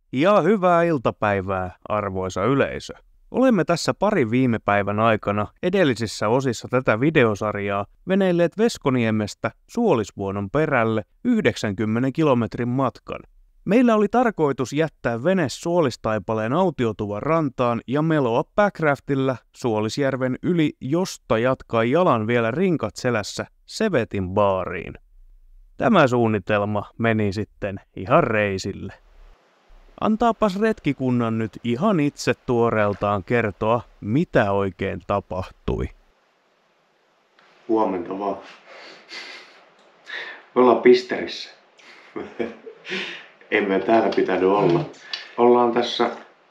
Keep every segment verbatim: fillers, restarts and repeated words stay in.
Ja hyvää iltapäivää, arvoisa yleisö. Olemme tässä parin viime päivän aikana edellisissä osissa tätä videosarjaa veneilleet Veskoniemestä Suolisvuonon perälle yhdeksänkymmenen kilometrin matkan. Meillä oli tarkoitus jättää vene Suolistaipaleen autiotuvan rantaan ja meloa backraftilla Suolisjärven yli, josta jatkaa jalan vielä rinkat selässä Sevetin baariin. Tämä suunnitelma meni sitten ihan reisille. Antaapas retkikunnan nyt ihan itse tuoreeltaan kertoa, mitä oikein tapahtui. Huomenta vaan. Me ollaan Pisterissä. Emme täällä pitänyt olla. Ollaan tässä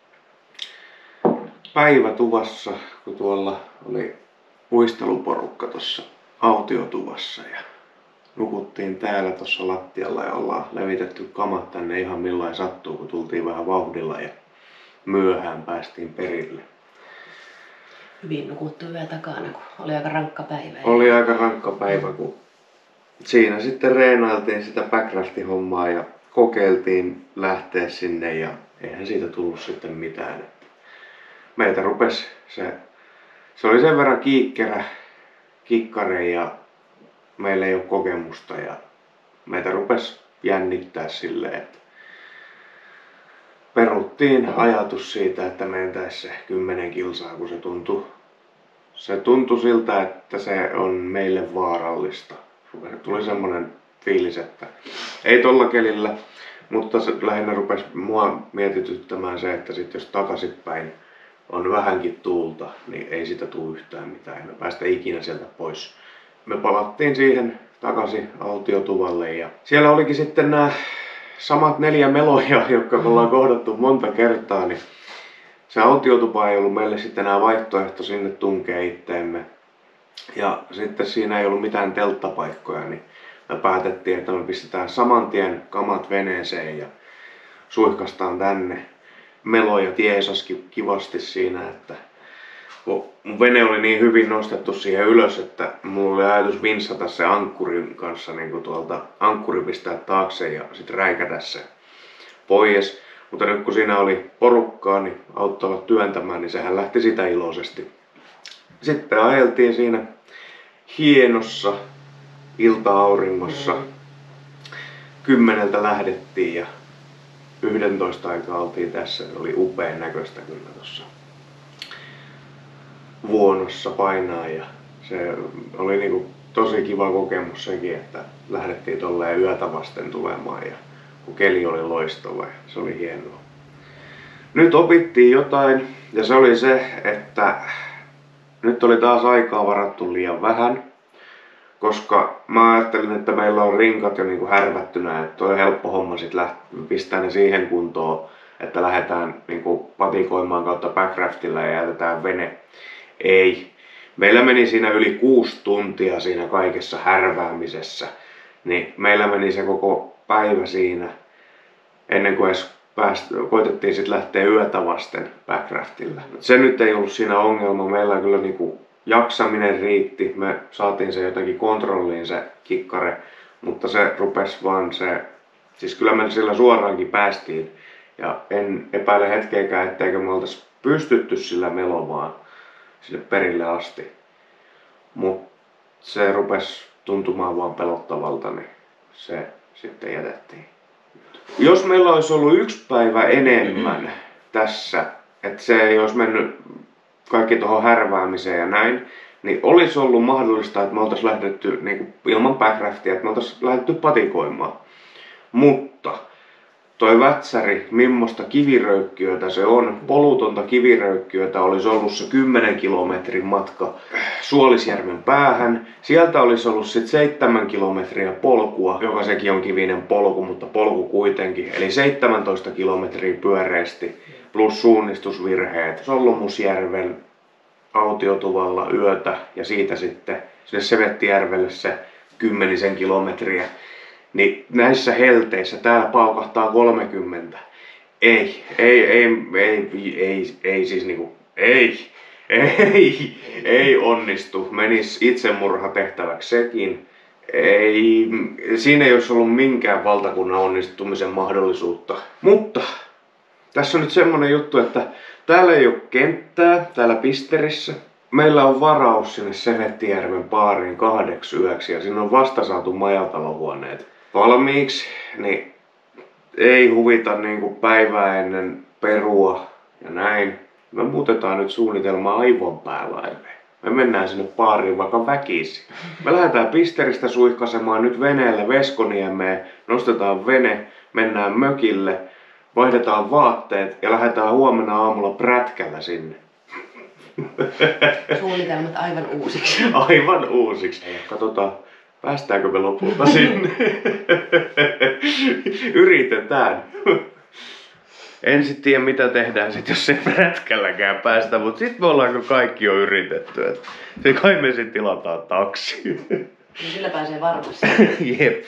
päivätuvassa, kun tuolla oli uisteluporukka tuossa autiotuvassa. Ja nukuttiin täällä tuossa lattialla ja ollaan levitetty kamat tänne ihan millain sattuu, kun tultiin vähän vauhdilla ja myöhään päästiin perille. Hyvin nukuttu yö takana, kun oli aika rankka päivä. Oli aika rankka päivä, kun siinä sitten reenailtiin sitä backraftin hommaa ja kokeiltiin lähteä sinne ja eihän siitä tullut sitten mitään. Meitä rupesi se, se oli sen verran kiikkerä kikkare ja meillä ei ole kokemusta ja meitä rupesi jännittää silleen, että peruttiin ajatus siitä, että mentäisiin se kymmenen kilsaa, kun se tuntui, se tuntui siltä, että se on meille vaarallista. Tuli semmoinen fiilis, että ei tolla kelillä, mutta se lähinnä rupesi mua mietityttämään se, että sit jos takaisinpäin on vähänkin tuulta, niin ei sitä tule yhtään mitään, ei me päästä ikinä sieltä pois. Me palattiin siihen takaisin autiotuvalle ja siellä olikin sitten nämä samat neljä meloja, jotka me ollaan kohdattu monta kertaa, niin se autiotupa ei ollut meille sitten enää vaihtoehto sinne tunkea itteemme. Ja sitten siinä ei ollut mitään telttapaikkoja, niin me päätettiin, että me pistetään saman tien kamat veneeseen ja suihkastaan tänne. Meloja tiesaskin kivasti siinä, että kun mun vene oli niin hyvin nostettu siihen ylös, että mulla oli ajatus vinssata se ankkurin kanssa niin kuin tuolta ankkuri pistää taakse ja sitten räikätä se pois. Mutta nyt kun siinä oli porukkaa, niin auttavat työntämään, niin sehän lähti sitä iloisesti. Sitten ajeltiin siinä hienossa ilta-auringossa. Kymmeneltä lähdettiin ja yhdentoista aikaa oltiin tässä. Se oli upean näköistä kyllä tuossa vuonossa painaa ja se oli niinku tosi kiva kokemus sekin, että lähdettiin tolleen yötä vasten tulemaan ja kun keli oli loistava ja se oli hienoa. Nyt opittiin jotain ja se oli se, että nyt oli taas aikaa varattu liian vähän, koska mä ajattelin, että meillä on rinkat jo niinku härvättynä, että on helppo homma sit läht- pistää ne siihen kuntoon, että lähdetään niinku patikoimaan kautta backraftilla ja jätetään vene. Ei. Meillä meni siinä yli kuusi tuntia siinä kaikessa härväämisessä. Niin meillä meni se koko päivä siinä ennen kuin edes pääst, koitettiin sit lähteä yötä vasten backraftilla. Se nyt ei ollut siinä ongelma. Meillä kyllä niinku jaksaminen riitti. Me saatiin se jotenkin kontrolliin se kikkare. Mutta se rupesi vaan se... Siis kyllä me sillä suoraankin päästiin. Ja en epäile hetkeäkään, etteikö me oltais pystytty sillä melomaan sinne perille asti. Mut se rupesi tuntumaan vaan pelottavalta, niin se sitten jätettiin. Jos meillä olisi ollut yksi päivä enemmän tässä, että se ei olisi mennyt kaikki tuohon härväämiseen ja näin, niin olisi ollut mahdollista, että me oltaisiin lähdetty niin kuin ilman backraftia, että me oltaisiin lähdetty patikoimaan. Mutta toi vätsäri, mimmosta kiviröykkiötä se on, polutonta kiviröykkiötä, olisi ollut se kymmenen kilometrin matka Suolisjärven päähän. Sieltä olisi ollut sitten seitsemän kilometriä polkua, joka sekin on kivinen polku, mutta polku kuitenkin. Eli seitsemäntoista kilometriä pyöreästi plus suunnistusvirheet Solmusjärven autiotuvalla yötä ja siitä sitten sinne Sevettijärvelle se kymmenisen kilometriä. Niin näissä helteissä täällä paukahtaa kolmekymmentä. Ei, ei, ei, ei, ei, ei siis niinku, ei, ei, ei onnistu. Menis itsemurha tehtäväksi sekin. Ei, siinä ei olisi ollut minkään valtakunnan onnistumisen mahdollisuutta. Mutta Tässä on nyt semmonen juttu, että täällä ei ole kenttää, täällä Pisterissä. Meillä on varaus sinne Sevettijärven baariin kahdeksi yöksi ja siinä on vasta saatu majatalohuoneet valmiiksi, niin ei huvita niinku päivää ennen perua ja näin. Me muutetaan nyt suunnitelma aivan päälailleen. Me mennään sinne baariin vaikka väkisin. Me lähdetään Pisteristä suihkasemaan nyt veneellä Veskoniemeen, nostetaan vene, mennään mökille, vaihdetaan vaatteet ja lähdetään huomenna aamulla prätkällä sinne. Suunnitelmat aivan uusiksi. Aivan uusiksi. Katsotaan, päästäänkö me lopulta sinne. Yritetään. En sit tiedä mitä tehdään sit, jos ei prätkälläkään päästä, mut sit me ollaan kaikki jo yritetty. Et se kai me sit tilataan taksi. Niin sillä pääsee varmasti. Jep.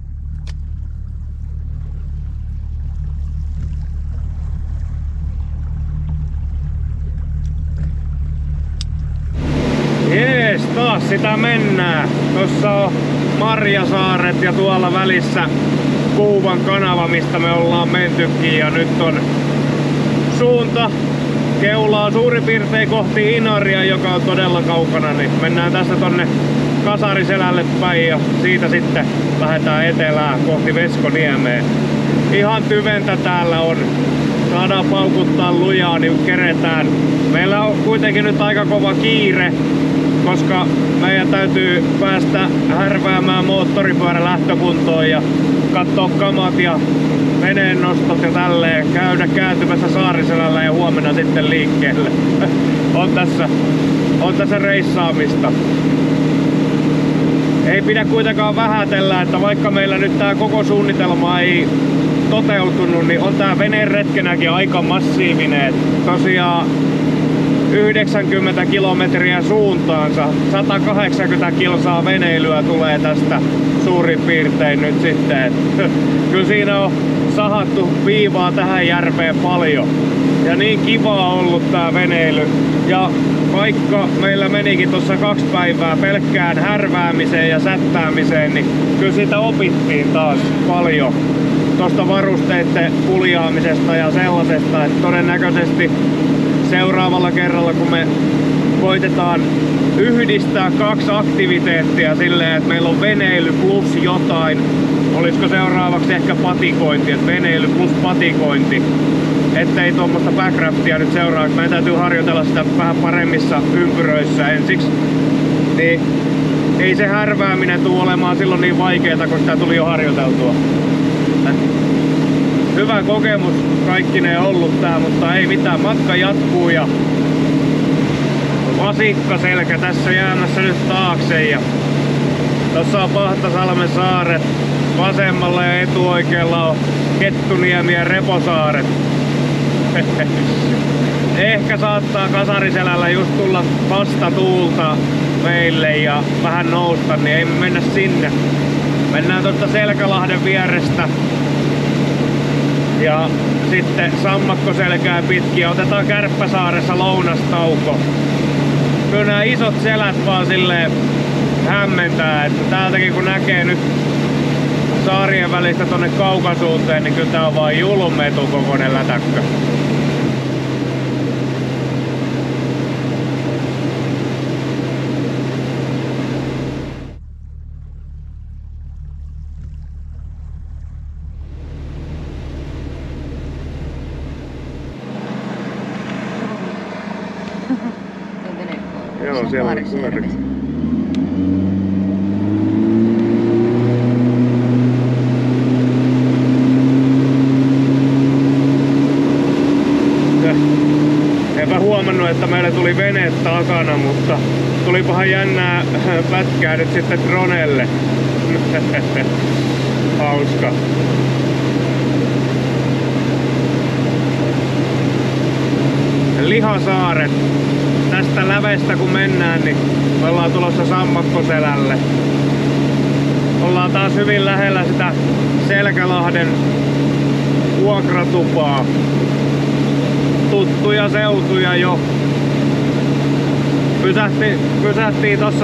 Jees, taas sitä mennään. Tossa on Marjasaaret ja tuolla välissä Kuuvan kanava, mistä me ollaan mentykin. Ja nyt on suunta keulaa suurin piirtein kohti Inaria, joka on todella kaukana. Niin mennään tästä tonne Kasariselälle päin ja siitä sitten lähdetään etelään kohti Veskoniemeä. Ihan tyventä täällä on. Saadaan paukuttaa lujaa, niin keretään. Meillä on kuitenkin nyt aika kova kiire, koska meidän täytyy päästä härväämään moottoripyörä lähtökuntoon ja katsoa kamat ja veneen nostot ja tälleen. Käydä kääntymässä Saariselällä ja huomenna sitten liikkeelle. on, tässä, on tässä reissaamista. Ei pidä kuitenkaan vähätellä, että vaikka meillä nyt tää koko suunnitelma ei toteutunut, niin on tää veneretkenäkin aika massiivinen. Tosiaan yhdeksänkymmentä kilometriä suuntaansa, sata kahdeksankymmentä kilsaa veneilyä tulee tästä suurin piirtein nyt sitten. Kyllä siinä on sahattu viivaa tähän järveen paljon. Ja niin kiva on ollut tää veneily. Ja vaikka meillä menikin tuossa kaksi päivää pelkkään härväämiseen ja sättäämiseen, niin kyllä siitä opittiin taas paljon. Tuosta varusteiden puljaamisesta ja sellaisesta, että todennäköisesti seuraavalla kerralla kun me koitetaan yhdistää kaksi aktiviteettia silleen, että meillä on veneily plus jotain, olisiko seuraavaksi ehkä patikointi, että veneily plus patikointi, ettei tuommoista backraftia nyt seuraa, meidän täytyy harjoitella sitä vähän paremmissa ympyröissä ensiksi, niin ei se härvääminen tule olemaan silloin niin vaikeeta, kun sitä tuli jo harjoiteltua. Hyvä kokemus kaikkineen ollut tää, mutta ei mitään, matka jatkuu ja vasikkaselkä tässä jäämässä nyt taakse ja tossa on Pahtasalmen saaret, vasemmalla ja etuoikealla on Kettuniemi ja Reposaaret. Ehkä saattaa Kasariselällä just tulla vastatuulta meille ja vähän nousta, niin ei mennä sinne. Mennään tuosta Selkälahden vierestä ja sitten Sammakkoselkää pitkin ja otetaan Kärppäsaaressa lounastauko. Kyllä nämä isot selät vaan silleen hämmentää, että täältäkin kun näkee nyt saarien välistä tonne Kaukasuuteen, niin kyllä tää on vaan julme etukokoinen lätäkkö. Joo, siellä on kuori. Enpä huomannut, että meillä tuli vene takana, mutta tulipahan jännää pätkää nyt sitten dronelle. Hauska. Lihasaaret. Tästä lävestä kun mennään, niin me ollaan tulossa Sammakkoselälle. Ollaan taas hyvin lähellä sitä Selkälahden vuokratupaa. Tuttuja seutuja jo. Pysähtiin, pysähtiin tossa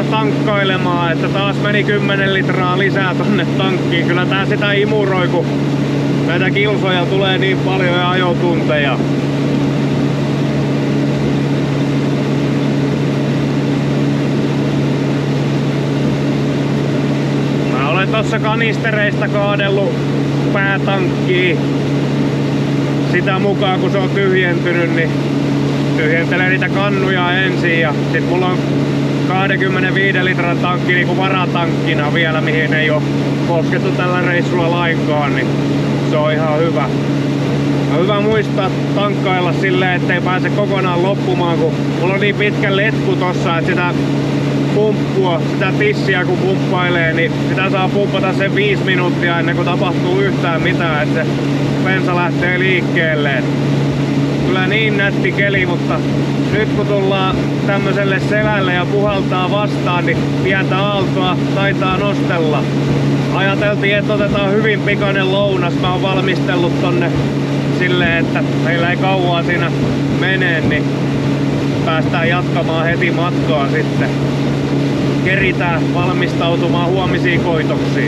tankkailemaan, että taas meni kymmenen litraa lisää tonne tankkiin. Kyllä tää sitä imuroi, kun näitä kilsoja tulee niin paljon ja ajotunteja. Mä olen tossa kanistereista kaadellut päätankkiin. Sitä mukaan kun se on tyhjentynyt, niin tyhjentelee niitä kannuja ensin ja sit mulla on kaksikymmentäviisi litran tankki niinku varatankkina vielä, mihin ei oo koskettu tällä reissulla lainkaan, niin se on ihan hyvä. On hyvä muistaa tankkailla silleen, ettei pääse kokonaan loppumaan, kun mulla on niin pitkä letku tossa, että sitä pumppua, sitä tissiä kun pumppailee, niin sitä saa pumpata sen viisi minuuttia ennen kuin tapahtuu yhtään mitään, että se bensa lähtee liikkeelle. Kyllä niin nätti keli, mutta nyt kun tullaan tämmöiselle selälle ja puhaltaa vastaan, niin pientä aaltoa taitaa nostella. Ajateltiin, että otetaan hyvin pikainen lounas. Mä oon valmistellut tonne silleen, että meillä ei kauaa siinä mene, niin päästään jatkamaan heti matkaa sitten. Keritään valmistautumaan huomisiin koitoksiin.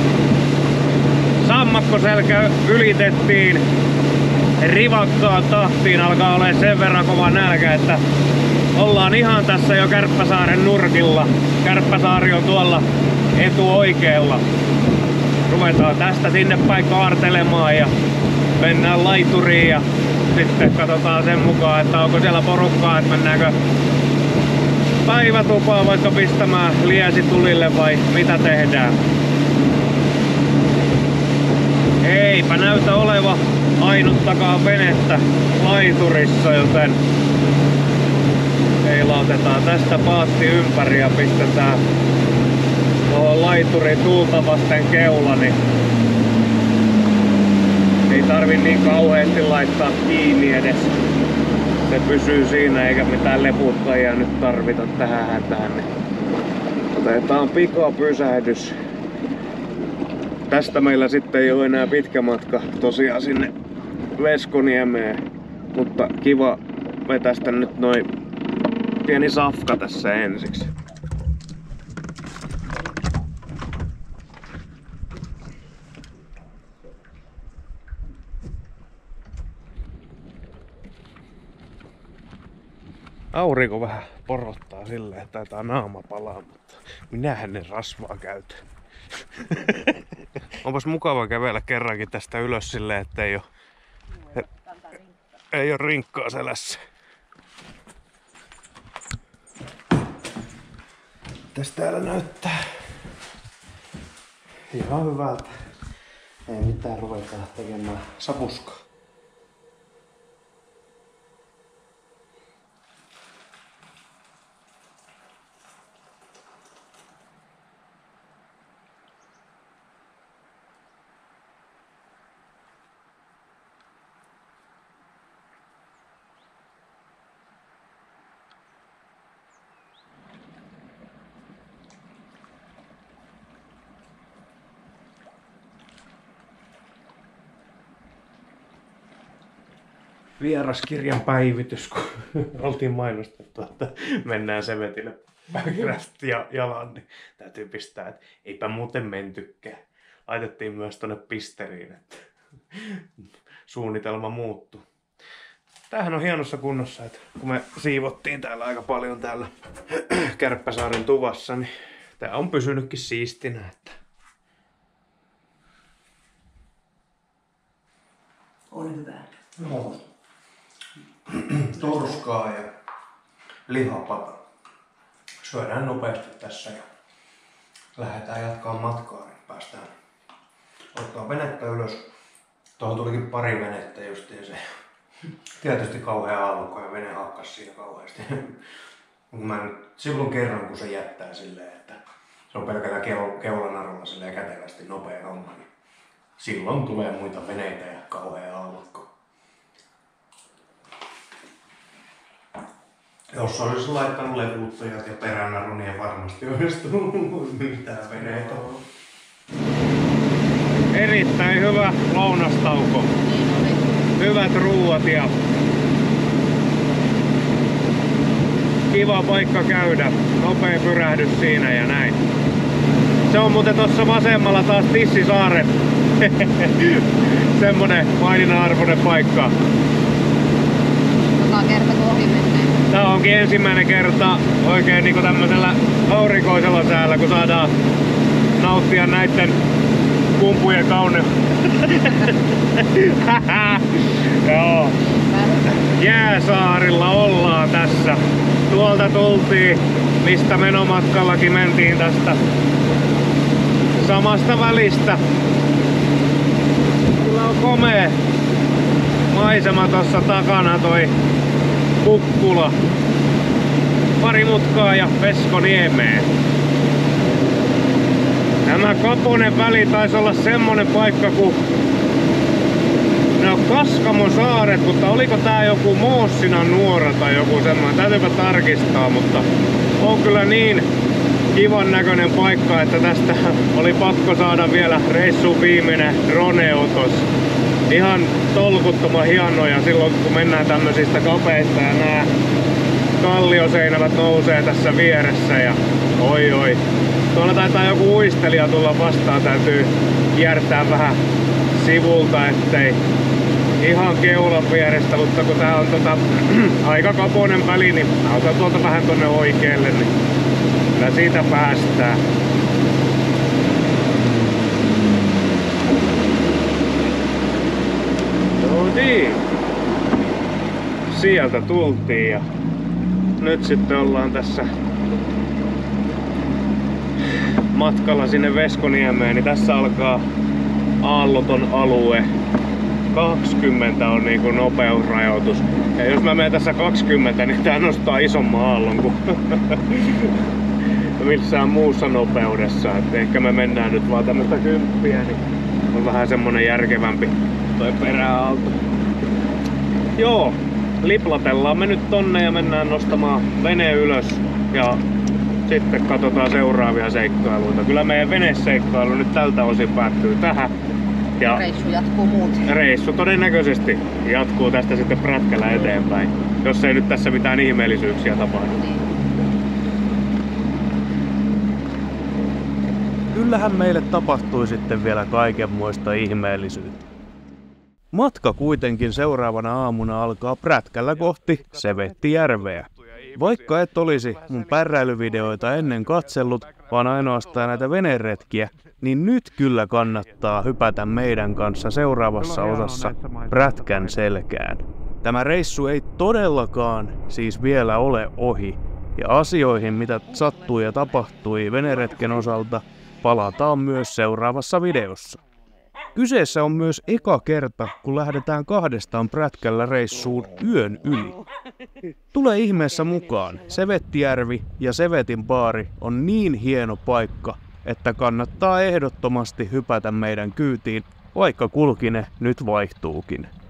Sammakkoselkä ylitettiin rivakkaan tahtiin, alkaa olla sen verran kova nälkä, että ollaan ihan tässä jo Kärppäsaaren nurkilla. Kärppäsaari on tuolla etuoikealla. Ruvetaan tästä sinne päin kaartelemaan ja mennään laituriin ja sitten katsotaan sen mukaan, että onko siellä porukkaa, että mennäänkö päivätupaan vaikka pistämään liesi tulille vai mitä tehdään. Eipä näytä oleva ainuttakaan venettä laiturissa, joten heilautetaan tästä paatti ympäri ja pistetään tuohon laiturin tuulta vasten keula, niin ei tarvi niin kauheasti laittaa kiinni edes. Se pysyy siinä eikä mitään leputtajia nyt tarvita tähän hätään. Niin otetaan pikapysähdys. Tästä meillä sitten ei ole enää pitkä matka tosiaan sinne Veskoniemeen, mutta kiva vetästä nyt noin pieni safka tässä ensiksi. Aurinko vähän porottaa silleen, että taitaa naama palaa, mutta minähän ne rasvaa käytän. Onpas mukava kävellä kerrankin tästä ylös silleen, että ei oo, ei oo rinkkaa selässä. Tästä täällä näyttää ihan hyvältä. Ei mitään ruveta tekemään sapuskaa. Vieraskirjan päivitys, kun oltiin mainostettu, että mennään Sevetille Backrest ja jalan, niin täytyy pistää, että eipä muuten mentykään. Laitettiin myös tonne pisteriin, että suunnitelma muuttui. Tämähän on hienossa kunnossa, että kun me siivottiin täällä aika paljon täällä Kärppäsaaren tuvassa, niin tää on pysynytkin siistinä. Että on hyvä. No. Turskaa ja lihapata. Syödään nopeasti tässä ja lähdetään jatkaa matkaa, niin päästään ottaa venettä ylös. Tuohon tulikin pari venettä justiin se. Tietysti kauhea aallokko ja vene hakkas siinä kauheasti. Mä nyt silloin kerran kun se jättää silleen, että se on pelkällä keulanarulla silleen kätevästi nopea homma, niin silloin tulee muita veneitä ja kauhea aallokko. Jos olisi laittanut leputtajat ja peränarun, niin varmasti olisi tullut mitään veneitä. Erittäin hyvä lounastauko. Hyvät ruuat ja kiva paikka käydä. Nopea pyrähdys siinä ja näin. Se on muuten tossa vasemmalla taas Tissisaaren semmonen maininnan-arvoinen paikka. Joka kerta kun ohi menee. Tää onkin ensimmäinen kerta oikein niinku tämmöisellä aurinkoisella säällä, kun saadaan nauttia näitten kumpujen kauneutta. Joo. Jääsaarilla ollaan tässä. Tuolta tultiin, mistä menomatkallakin mentiin tästä samasta välistä. Kyllä on komea maisema tossa takana, toi Kukkula. Pari mutkaa ja Veskoniemeen. Tämä Kaponen väli taisi olla semmonen paikka kuin ne on Kaskamon saaret, mutta oliko tää joku Moossinan nuora tai joku semmoinen, täytyypä tarkistaa, mutta on kyllä niin kivan näköinen paikka, että tästä oli pakko saada vielä reissun viimeinen drone-otos. Ihan tolkuttoman hienoja silloin kun mennään tämmöisistä kapeista ja nää kallioseinävät nousee tässä vieressä ja oi oi. Tuolla taitaa joku uistelija tulla vastaan, täytyy kiertää vähän sivulta, ettei ihan keulan vierestä, mutta kun tää on tota, aika kapoinen väli, niin mä otan tuolta vähän tonne oikealle, niin kyllä siitä päästään. No niin. Sieltä tultiin ja nyt sitten ollaan tässä matkalla sinne Veskoniemeen, niin tässä alkaa aalloton alue. kaksikymmentä on niinku nopeusrajoitus. Ja jos mä menen tässä kaksikymmentä, niin tää nostaa isomman aallon kuin missään muussa nopeudessa. Et ehkä me mennään nyt vaan tämmöstä kymppiä, niin on vähän semmonen järkevämpi toi peräaalto. Joo, liplatellaan me nyt tonne ja mennään nostamaan vene ylös ja sitten katsotaan seuraavia seikkailuita. Kyllä meidän veneseikkailu nyt tältä osin päättyy tähän. Ja reissu jatkuu muuten. Reissu todennäköisesti jatkuu tästä sitten prätkällä eteenpäin, jos ei nyt tässä mitään ihmeellisyyksiä tapahdu. Niin. Kyllähän meille tapahtui sitten vielä kaikenmoista ihmeellisyyttä. Matka kuitenkin seuraavana aamuna alkaa prätkällä kohti Sevettijärveä. Vaikka et olisi mun pärräilyvideoita ennen katsellut, vaan ainoastaan näitä veneretkiä, niin nyt kyllä kannattaa hypätä meidän kanssa seuraavassa osassa prätkän selkään. Tämä reissu ei todellakaan siis vielä ole ohi, ja asioihin mitä sattui ja tapahtui veneretken osalta palataan myös seuraavassa videossa. Kyseessä on myös eka kerta, kun lähdetään kahdestaan prätkällä reissuun yön yli. Tule ihmeessä mukaan, Sevettijärvi ja Sevetin baari on niin hieno paikka, että kannattaa ehdottomasti hypätä meidän kyytiin, vaikka kulkine nyt vaihtuukin.